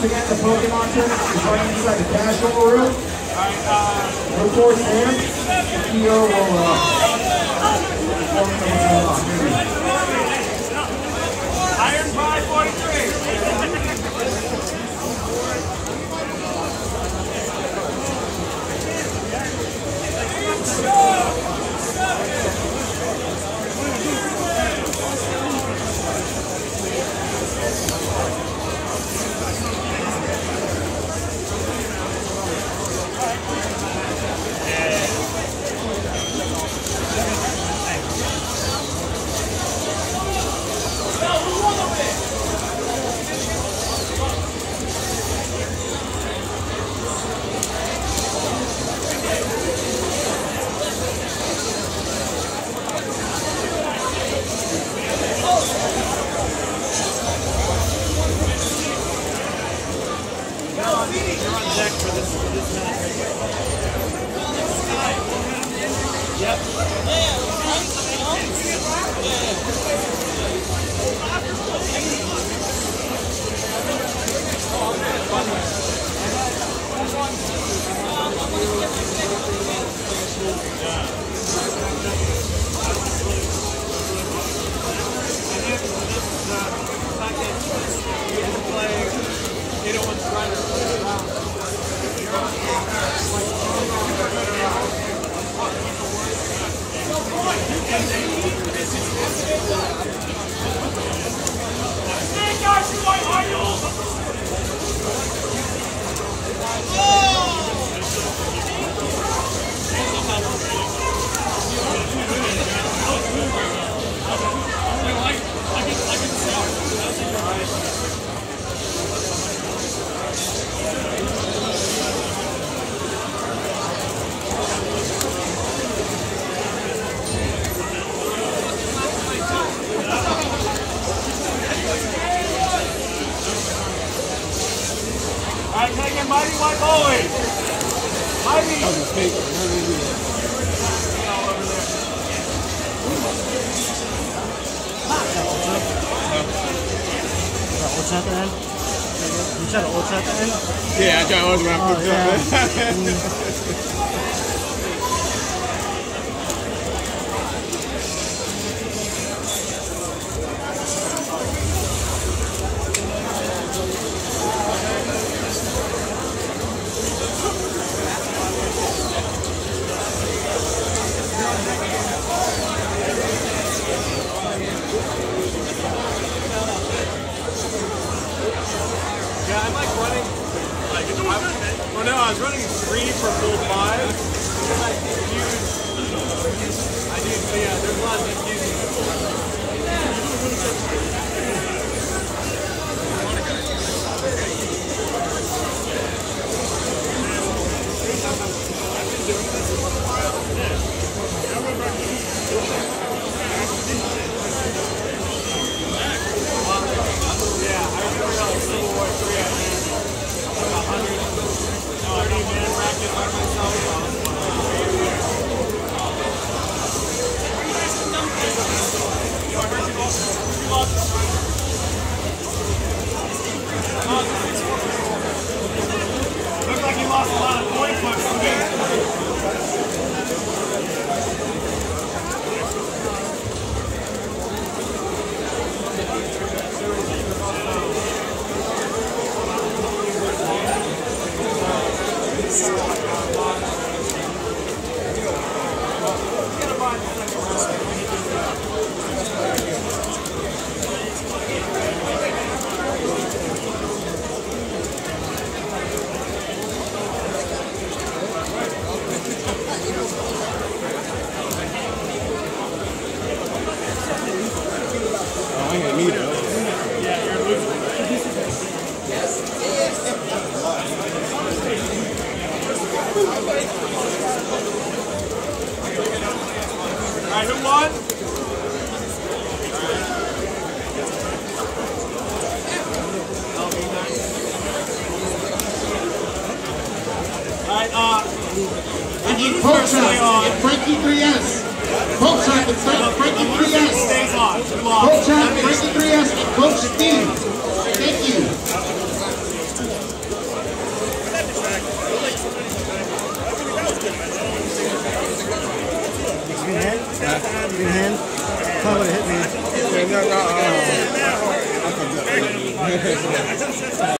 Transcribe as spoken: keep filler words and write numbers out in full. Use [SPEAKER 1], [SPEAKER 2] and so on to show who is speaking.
[SPEAKER 1] again, the Pokemon tournament is running inside the casual room. Look towards there. Kyo will uh, inform them what's going on.
[SPEAKER 2] Iron five forty-three. Mighty White Boy! Mighty! That was a mistake.
[SPEAKER 3] Ultra at the end? You tried to ultra at the end?
[SPEAKER 4] Yeah, I tried to ultra when I picked
[SPEAKER 3] oh,
[SPEAKER 4] up.
[SPEAKER 2] Yeah, I'm like running, like, I, well, no, I was running three for full five. I use, I use, yeah, there's a lot of confusing. I've been doing this for a while. Yeah, I remember like Civil War three, I had like a hundred thirty man racket by myself. Looks like you lost a lot of coin flips today. Alright, who won? Alright, uh...
[SPEAKER 1] I need Poke Trap and Frankie three S. Poke Trap and Frankie three S.
[SPEAKER 2] Stays on.
[SPEAKER 1] Poke Trap, Frankie three S, and Coach Steve. Thank you.
[SPEAKER 3] Your hand? Probably would have hit me.
[SPEAKER 4] Yeah, no, no, uh,